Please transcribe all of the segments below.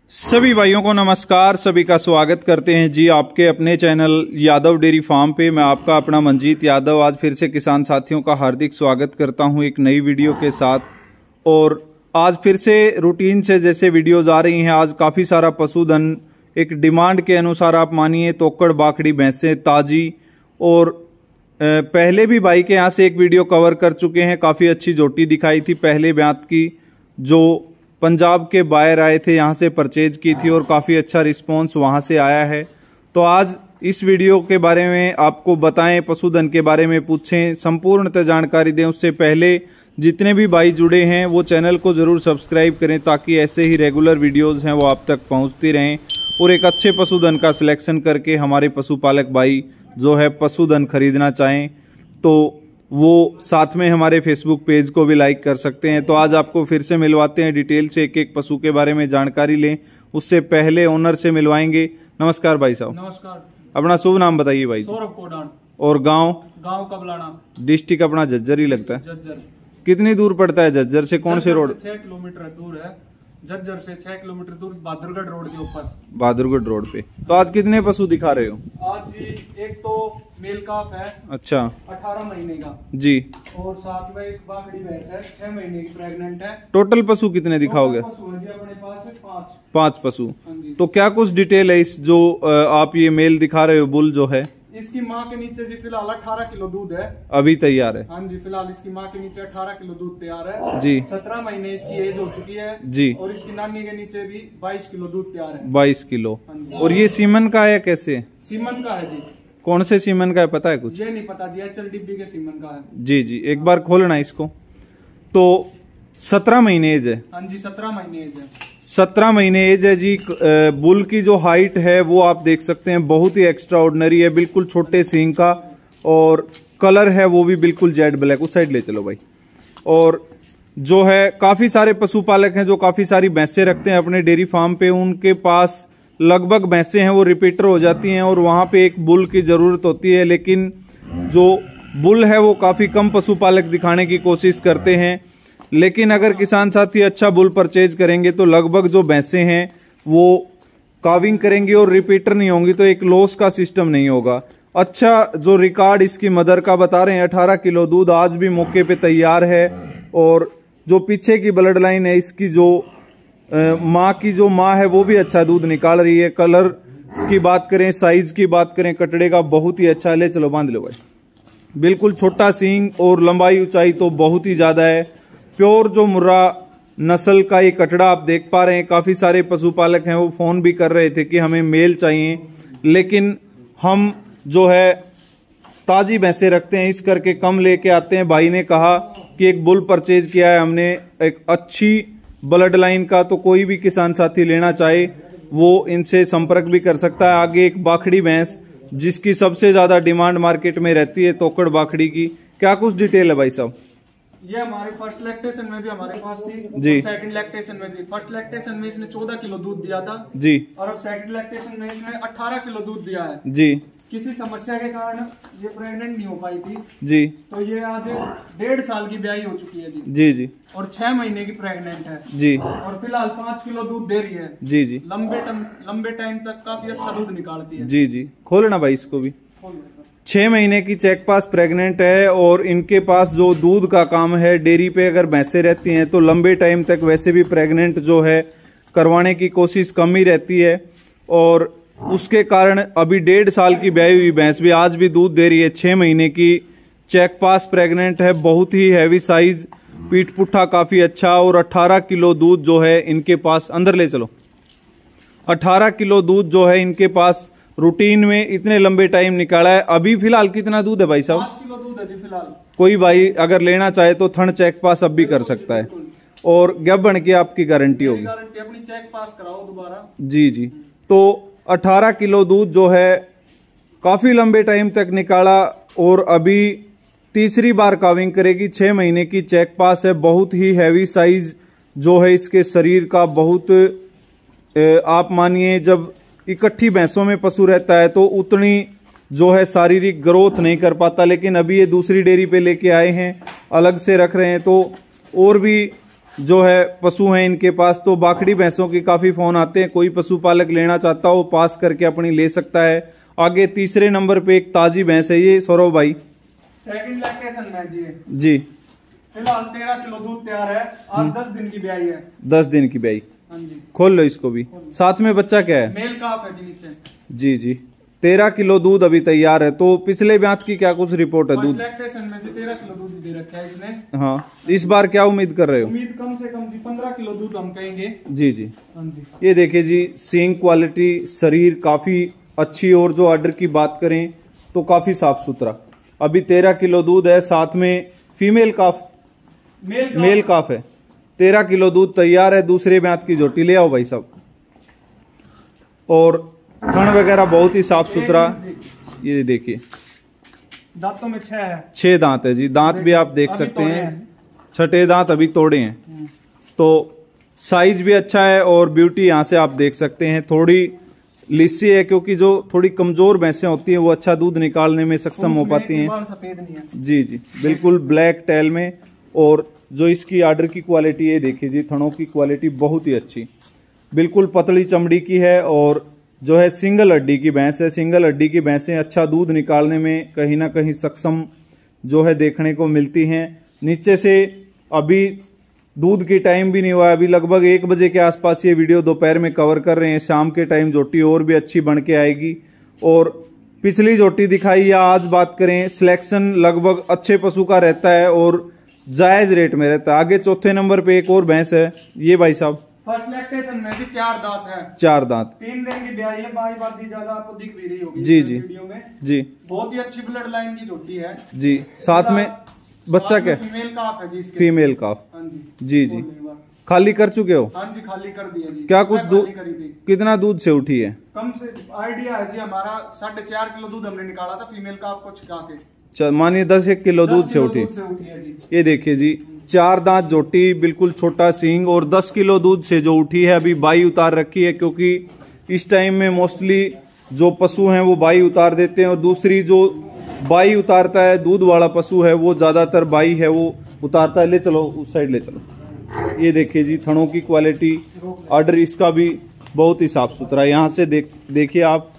सभी भाइयों को नमस्कार। सभी का स्वागत करते हैं जी आपके अपने चैनल यादव डेयरी फार्म पे। मैं आपका अपना मंजीत यादव आज फिर से किसान साथियों का हार्दिक स्वागत करता हूं एक नई वीडियो के साथ। और आज फिर से रूटीन से जैसे वीडियोज आ रही हैं, आज काफ़ी सारा पशुधन एक डिमांड के अनुसार आप मानिए तोकड़ बाखड़ी भैंसें ताजी। और पहले भी भाई के यहाँ से एक वीडियो कवर कर चुके हैं, काफ़ी अच्छी जोटी दिखाई थी पहले ब्यात की, जो पंजाब के बायर आए थे, यहाँ से परचेज की थी और काफ़ी अच्छा रिस्पांस वहाँ से आया है। तो आज इस वीडियो के बारे में आपको बताएं, पशुधन के बारे में पूछें, संपूर्णतः जानकारी दें। उससे पहले जितने भी भाई जुड़े हैं वो चैनल को ज़रूर सब्सक्राइब करें ताकि ऐसे ही रेगुलर वीडियोज़ हैं वो आप तक पहुँचती रहें और एक अच्छे पशुधन का सिलेक्शन करके हमारे पशुपालक भाई जो है पशुधन खरीदना चाहें तो वो साथ में हमारे फेसबुक पेज को भी लाइक कर सकते हैं। तो आज आपको फिर से मिलवाते हैं, डिटेल से एक एक पशु के बारे में जानकारी लें। उससे पहले ओनर से मिलवाएंगे। नमस्कार भाई साहब। नमस्कार। अपना शुभ नाम बताइए भाई। सौरभ कोडान। और गांव? गांव कबलाना। डिस्ट्रिक्ट अपना झज्जर ही लगता है। झज्जर। कितनी दूर पड़ता है झज्जर से? कौन से रोड? 6 किलोमीटर दूर है झज्जर से, 6 किलोमीटर दूर बहादुरगढ़ रोड के ऊपर। बहादुरगढ़ रोड पे। तो आज कितने पशु दिखा रहे हो? आज जी एक तो मेल काफ है। अच्छा। 18 महीने का जी। और साथ में एक बाखड़ी भैंस है 6 महीने की प्रेग्नेंट है। टोटल पशु कितने दिखाओगे? पशु है जी अपने पास है 5 पशु। तो क्या कुछ डिटेल है इस जो आप ये मेल दिखा रहे हो बुल जो है? इसकी माँ के नीचे जी फिलहाल 18 किलो दूध है अभी तैयार है। हाँ जी, फिलहाल इसकी माँ के नीचे 18 किलो दूध तैयार है जी। 17 महीने इसकी एज हो चुकी है जी। और इसकी नानी के नीचे भी 22 किलो दूध तैयार है। 22 किलो। हाँ, और ये सीमन का है कैसे? सीमन का है जी। कौन से सीमन का है पता है कुछ? ये नहीं पता जी, HLDB के सीमन का है जी जी। एक बार खोलना इसको। तो 17 महीने एज है? हाँ जी 17 महीने एज है। 17 महीने एज है जी। बुल की जो हाइट है वो आप देख सकते हैं, बहुत ही एक्स्ट्रा ऑर्डिनरी है, बिल्कुल छोटे सींग का। और कलर है वो भी बिल्कुल जेड ब्लैक। उस साइड ले चलो भाई। और जो है काफी सारे पशुपालक हैं जो काफी सारी भैंसें रखते हैं अपने डेयरी फार्म पे, उनके पास लगभग भैंसें हैं वो रिपीटर हो जाती हैं और वहां पे एक बुल की जरूरत होती है। लेकिन जो बुल है वो काफी कम पशुपालक दिखाने की कोशिश करते हैं। लेकिन अगर किसान साथी अच्छा बुल परचेज करेंगे तो लगभग जो भैंसें हैं वो काविंग करेंगी और रिपीटर नहीं होंगी, तो एक लॉस का सिस्टम नहीं होगा। अच्छा जो रिकॉर्ड इसकी मदर का बता रहे हैं 18 किलो दूध आज भी मौके पे तैयार है। और जो पीछे की ब्लड लाइन है इसकी जो माँ की जो माँ है वो भी अच्छा दूध निकाल रही है। कलर की बात करें, साइज की बात करें, कटड़े का बहुत ही अच्छा है। ले चलो बांध लो भाई। बिल्कुल छोटा सींग और लंबाई ऊंचाई तो बहुत ही ज्यादा है। प्योर जो मुर्रा नस्ल का ये कटड़ा आप देख पा रहे हैं। काफी सारे पशुपालक हैं वो फोन भी कर रहे थे कि हमें मेल चाहिए, लेकिन हम जो है ताजी भैंसें रखते हैं इस करके कम लेके आते हैं। भाई ने कहा कि एक बुल परचेज किया है हमने एक अच्छी ब्लड लाइन का, तो कोई भी किसान साथी लेना चाहे वो इनसे संपर्क भी कर सकता है। आगे एक बाखड़ी भैंस जिसकी सबसे ज्यादा डिमांड मार्केट में रहती है तोकड़ बाखड़ी की, क्या कुछ डिटेल है भाई साहब? ये हमारे फर्स्ट लैक्टेशन में भी हमारे पास थी जी। सेकंड लैक्टेशन में भी। फर्स्ट लैक्टेशन में इसने 14 किलो दूध दिया था जी। और अब सेकंड लैक्टेशन में इसने 18 किलो दूध दिया है जी। किसी समस्या के कारण ये प्रेग्नेंट नहीं हो पाई थी जी। तो ये आज 1.5 साल की ब्याही हो चुकी है जी जी जी। और 6 महीने की प्रेग्नेंट है जी। और फिलहाल 5 किलो दूध दे रही है जी जी। लंबे टाइम तक काफी अच्छा दूध निकालती है जी जी। खोलना भाई इसको भी। 6 महीने की चेक पास प्रेग्नेंट है और इनके पास जो दूध का काम है डेयरी पे अगर भैंसें रहती हैं तो लंबे टाइम तक वैसे भी प्रेग्नेंट जो है करवाने की कोशिश कम ही रहती है। और उसके कारण अभी 1.5 साल की ब्याही हुई भैंस भी आज भी दूध दे रही है। 6 महीने की चेक पास प्रेग्नेंट है, बहुत ही हैवी साइज, पीठ पुट्ठा काफी अच्छा। और 18 किलो दूध जो है इनके पास, अंदर ले चलो, 18 किलो दूध जो है इनके पास रूटीन में इतने लंबे टाइम निकाला है। अभी फिलहाल कितना दूध है भाई साहब? 5 किलो दूध है जी फिलहाल। कोई भाई अगर लेना चाहे तो थन चेक पास अब भी कर सकता है और गब्बन की आपकी गारंटी होगी। अपनी चेक पास कराओ दोबारा जी जी। तो 18 किलो दूध जो है काफी लंबे टाइम तक निकाला और अभी तीसरी बार काविंग करेगी। 6 महीने की चेक पास है, बहुत ही हैवी साइज जो है इसके शरीर का। बहुत आप मानिए जब इकट्ठी भैंसों में पशु रहता है तो उतनी जो है शारीरिक ग्रोथ नहीं कर पाता, लेकिन अभी ये दूसरी डेयरी पे लेके आए हैं, अलग से रख रहे हैं तो और भी जो है पशु हैं इनके पास, तो बाखड़ी भैंसों के काफी फोन आते हैं। कोई पशुपालक लेना चाहता हो पास करके अपनी ले सकता है। आगे तीसरे नंबर पे एक ताजी भैंस है, ये सौरभ भाई सेकंड लैक्टेशन में जी। फिलहाल 13 किलो दूध तैयार है, आज 10 दिन की ब्याई है। 10 दिन की ब्याई। हाँ जी, खोल लो इसको भी। साथ में बच्चा क्या है? मेल काफ है जी नीचे। जी जी, 13 किलो दूध अभी तैयार है। तो पिछले ब्यात की क्या कुछ रिपोर्ट है? दूध लैक्टेशन में जी 13 किलो दूध दे रखा है इसने। हाँ, इस बार क्या उम्मीद कर रहे हो? उम्मीद कम से कम जी 15 किलो दूध हम कहेंगे। जी जी। हाँ जी, ये देखिए जी, सींग क्वालिटी, शरीर काफी अच्छी, और जो ऑर्डर की बात करें तो काफी साफ सुथरा। अभी 13 किलो दूध है, साथ में फीमेल काफ मेल काफ है। 13 किलो दूध तैयार है। दूसरे ब्यात की झोटी ले आओ भाई साहब। और थन वगैरह बहुत ही साफ सुथरा। ये देखिए, दांतों में 6 है। 6 दांत है जी। दांत भी आप देख सकते हैं, 6ठे दांत अभी तोड़े हैं। तो साइज भी अच्छा है, और ब्यूटी यहाँ से आप देख सकते हैं। थोड़ी लिस्सी है, क्योंकि जो थोड़ी कमजोर भैंसें होती हैं वो अच्छा दूध निकालने में सक्षम हो पाती हैं। सफेद नहीं है जी जी, बिल्कुल ब्लैक टेल में। और जो इसकी आर्डर की क्वालिटी है, देखिए जी, थनों की क्वालिटी बहुत ही अच्छी, बिल्कुल पतली चमड़ी की है। और जो है सिंगल हड्डी की भैंस है। सिंगल हड्डी की भैंसें अच्छा दूध निकालने में कहीं ना कहीं सक्षम जो है देखने को मिलती हैं। नीचे से अभी दूध की टाइम भी नहीं हुआ है, अभी लगभग 1 बजे के आसपास ये वीडियो दोपहर में कवर कर रहे हैं। शाम के टाइम झोटी और भी अच्छी बन के आएगी। और पिछली झोटी दिखाई या आज बात करें, सिलेक्शन लगभग अच्छे पशु का रहता है और जायज रेट में रहता है। आगे चौथे नंबर पे एक और भैंस है, ये भाई साहब फर्स्ट लैक्टेशन में भी 4 दांत है। 4 दांत, 3 दिन की ब्याई है। बाई बात ज्यादा आपको दिख भी रही होगी जी जी वीडियो में। जी, बहुत ही अच्छी ब्लड लाइन की झोटी है जी। साथ में बच्चा क्या? फीमेल काफ है जी इसके। Female calf. हाँ जी जी। खाली कर चुके हो? हाँ जी, खाली कर दिया जी। क्या कुछ दूध, करी थी। कितना दूध से उठी है? कम से आइडिया है जी हमारा 4.5 किलो दूध हमने निकाला था फीमेल काफ को छिका के। मानिए 10-1 किलो दूध से उठी। है जी। ये देखिए जी, 4 दांत झोटी, बिल्कुल छोटा सींग, और 10 किलो दूध से जो उठी है। अभी बाई उतार रखी है, क्योंकि इस टाइम में मोस्टली जो पशु हैं वो बाई उतार देते हैं। और दूसरी जो बाई उतारता है, दूध वाला पशु है, वो ज्यादातर बाई है वो उतारता है। ले चलो उस साइड ले चलो। ये देखिए जी, थनों की क्वालिटी, ऑर्डर इसका भी बहुत ही साफ सुथरा है। यहाँ से देखिए आप,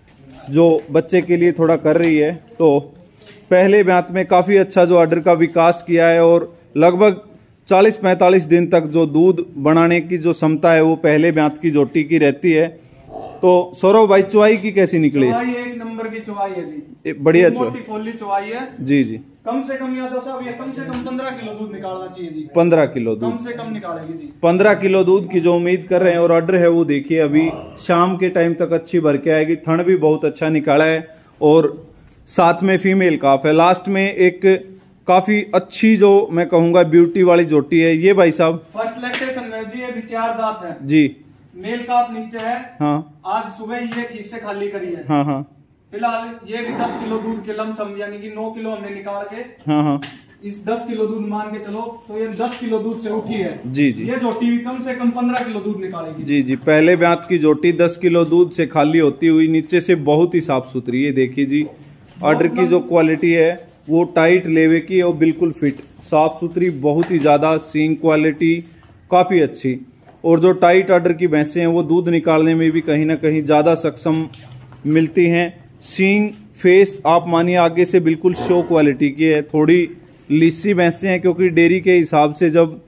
जो बच्चे के लिए थोड़ा कर रही है, तो पहले ब्यात में काफी अच्छा जो ऑर्डर का विकास किया है। और लगभग 40-45 दिन तक जो दूध बनाने की जो क्षमता है वो पहले ब्यात की झोटी की रहती है। तो सौरभ भाई, चुवाई की कैसी निकली? चुवाई 1 नंबर की चुवाई है जी, बढ़िया चुवाई है जी जी। कम से कम यादव साहब, ये कम से कम 15 किलो दूध निकालना चाहिए जी। 15 किलो दूध कम से कम निकालेगी जी। 15 किलो दूध की जो उम्मीद कर रहे हैं, और ऑर्डर है वो देखिए अभी शाम के टाइम तक अच्छी भर के आएगी। थन भी बहुत अच्छा निकाला है, और साथ में फीमेल काफ है। लास्ट में एक काफी अच्छी जो मैं कहूंगा ब्यूटी वाली झोटी है, ये भाई साहब फर्स्ट लैक्टेशन में जी, अभी 4 दांत है जी। मेल काफ नीचे है। हाँ, आज सुबह ये इससे खाली करी है। हाँ हाँ, फिलहाल ये भी 10 किलो दूध के लमसम, यानी कि 9 किलो हमने निकाल के, हाँ हाँ, इस 10 किलो दूध मान के चलो, तो ये 10 किलो दूध से उठी है जी जी। ये झोटी भी कम से कम 15 किलो दूध निकालेगी जी जी। पहले ब्यात की झोटी 10 किलो दूध से खाली होती हुई नीचे से बहुत ही साफ सुथरी। ये देखिए जी, ऑर्डर की जो क्वालिटी है वो टाइट लेवे की और बिल्कुल फिट, साफ सुथरी, बहुत ही ज्यादा। सींग क्वालिटी काफी अच्छी, और जो टाइट ऑर्डर की भैंसें हैं वो दूध निकालने में भी कहीं ना कहीं ज्यादा सक्षम मिलती हैं। सींग फेस आप मानिए आगे से बिल्कुल शो क्वालिटी की है। थोड़ी लिस्सी भैंसें हैं, क्योंकि डेयरी के हिसाब से जब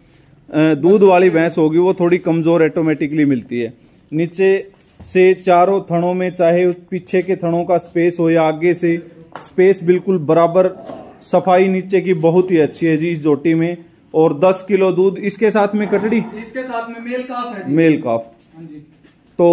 दूध वाली भैंस होगी वो थोड़ी कमजोर ऑटोमेटिकली मिलती है। नीचे से चारों थनों में, चाहे पीछे के थनों का स्पेस हो या आगे से स्पेस, बिल्कुल बराबर सफाई नीचे की बहुत ही अच्छी है जी इस झोटी में। और 10 किलो दूध, इसके साथ में कटड़ी, इसके साथ में मेल काफ है जी। मेल काफ। हाँ जी। तो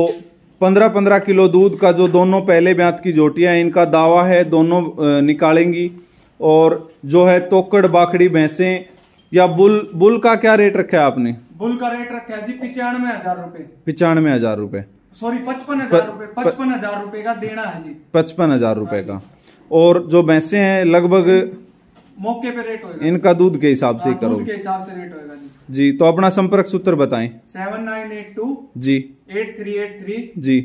15-15 किलो दूध का जो दोनों पहले ब्यात की झोटियां, इनका दावा है दोनों निकालेंगी। और जो है तोकड़ बाखड़ी भैंसें या बुल का क्या रेट रखा है आपने? बुल का रेट रखा है जी 95,000 रुपए। 95,000 रुपए, सॉरी 55,000 रुपए। 55,000 रुपए का देना है जी। 55,000 रुपए का। और जो भैंसें हैं लगभग मौके पे रेट होगा, इनका दूध के हिसाब से ही करो। दूध के हिसाब से रेट होगा जी। जी, तो अपना संपर्क सूत्र बताएं। 7982 जी 8383 जी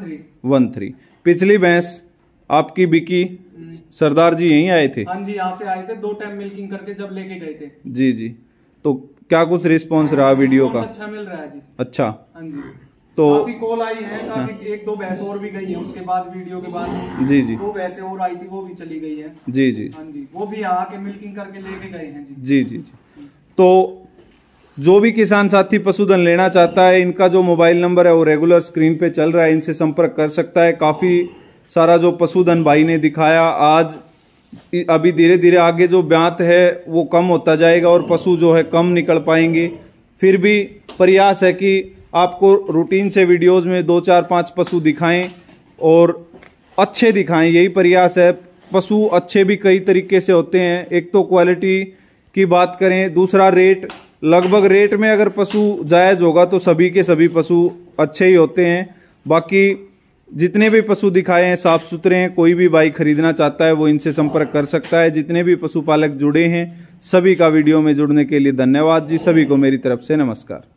13। पिछली भैंस आपकी बिकी, सरदार जी यहीं आए थे? हाँ जी, यहाँ से आए थे, 2 टाइम मिल्किंग करके जब लेके गए थे। जी जी। तो क्या कुछ रिस्पॉन्स रहा वीडियो का? अच्छा मिल रहा है जी। अच्छा, हाँ जी। तो काफी कॉल आई है, काफी एक दो भैंस और भी गई है उसके बाद, वीडियो के बाद। जी जी। 2 भैंसे और आई थी, वो भी चली गई है। जी जी। हाँ जी, वो भी आके मिल्किंग करके लेके गए हैं जी। जी जी जी। तो जो भी किसान साथी पशुधन लेना चाहता है, इनका जो मोबाइल नंबर है वो रेगुलर स्क्रीन पे चल रहा है, इनसे संपर्क कर सकता है। काफी सारा जो पशुधन भाई ने दिखाया आज, अभी धीरे धीरे आगे जो ब्यात है वो कम होता जाएगा और पशु जो है कम निकल पाएंगे। फिर भी प्रयास है कि आपको रूटीन से वीडियोस में 2 4 5 पशु दिखाएं और अच्छे दिखाएं, यही प्रयास है। पशु अच्छे भी कई तरीके से होते हैं, एक तो क्वालिटी की बात करें, दूसरा रेट। लगभग रेट में अगर पशु जायज होगा तो सभी के सभी पशु अच्छे ही होते हैं। बाकी जितने भी पशु दिखाए हैं साफ सुथरे हैं, कोई भी भाई खरीदना चाहता है वो इनसे संपर्क कर सकता है। जितने भी पशुपालक जुड़े हैं सभी का वीडियो में जुड़ने के लिए धन्यवाद जी। सभी को मेरी तरफ से नमस्कार।